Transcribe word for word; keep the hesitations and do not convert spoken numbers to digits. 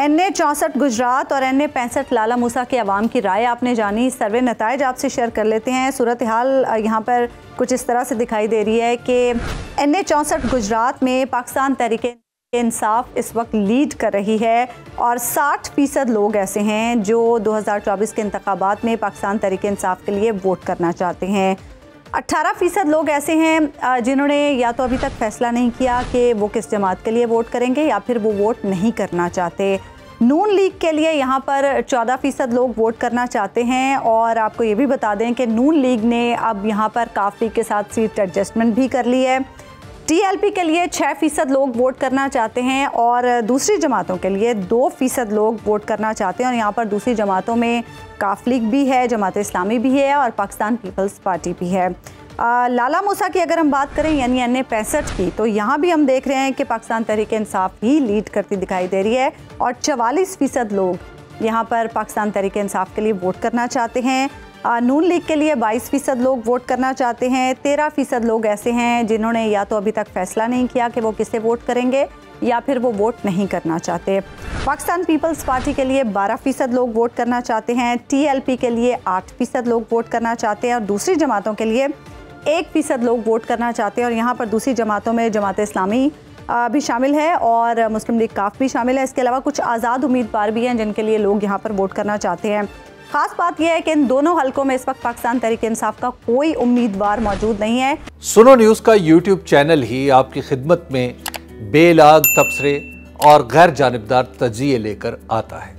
N A चौंसठ गुजरात और N A पैंसठ लाला मूसा के अवाम की राय आपने जानी। सर्वे नताइज आपसे शेयर कर लेते हैं। सूरत हाल यहाँ पर कुछ इस तरह से दिखाई दे रही है कि एन ए चौंसठ गुजरात में पाकिस्तान तहरीक इंसाफ इस वक्त लीड कर रही है और साठ फीसद लोग ऐसे हैं जो दो हज़ार चौबीस के इंतखाबात में पाकिस्तान तहरीक इंसाफ के लिए वोट करना चाहते हैं। अट्ठारह फीसद लोग ऐसे हैं जिन्होंने या तो अभी तक फैसला नहीं किया कि वो किस जमात के लिए वोट करेंगे या फिर वो वोट नहीं करना चाहते। नून लीग के लिए यहाँ पर चौदह फीसद लोग वोट करना चाहते हैं और आपको ये भी बता दें कि नून लीग ने अब यहाँ पर काफ लीग के साथ सीट एडजस्टमेंट भी कर ली है। टी एल पी के लिए छः फ़ीसद लोग वोट करना चाहते हैं और दूसरी जमातों के लिए दो फ़ीसद लोग वोट करना चाहते हैं और यहाँ पर दूसरी जमातों में काफ लीग भी है, जमात इस्लामी भी है और पाकिस्तान पीपल्स पार्टी भी है। आ, लाला मूसा की अगर हम बात करें यानी एन ए पैंसठ की, तो यहाँ भी हम देख रहे हैं कि पाकिस्तान तहरीक इंसाफ ही लीड करती दिखाई दे रही है और चवालीस फ़ीसद लोग यहाँ पर पाकिस्तान तहरीक इंसाफ के लिए वोट करना चाहते हैं। नून लीग के लिए बाईस फ़ीसद लोग वोट करना चाहते हैं। तेरह फ़ीसद लोग ऐसे हैं जिन्होंने या तो अभी तक फैसला नहीं किया कि वो किसे वोट करेंगे या फिर वो वोट नहीं करना चाहते। पाकिस्तान पीपल्स पार्टी के लिए बारह फ़ीसद लोग वोट करना चाहते हैं। टी एल पी के लिए आठ फ़ीसद लोग वोट करना चाहते हैं और दूसरी जमातों के लिए एक फ़ीसद लोग वोट करना चाहते हैं और यहाँ पर दूसरी जमातों में जमात इस्लामी भी शामिल है और मुस्लिम लीग काफ भी शामिल है। इसके अलावा कुछ आज़ाद उम्मीदवार भी हैं जिनके लिए लोग यहाँ पर वोट करना चाहते हैं। खास बात यह है कि इन दोनों हलकों में इस वक्त पाकिस्तान तहरीक इंसाफ का कोई उम्मीदवार मौजूद नहीं है। सुनो न्यूज़ का यूट्यूब चैनल ही आपकी खिदमत में बेलाग तबसरे और गैर जानिबदार तज्जिए लेकर आता है।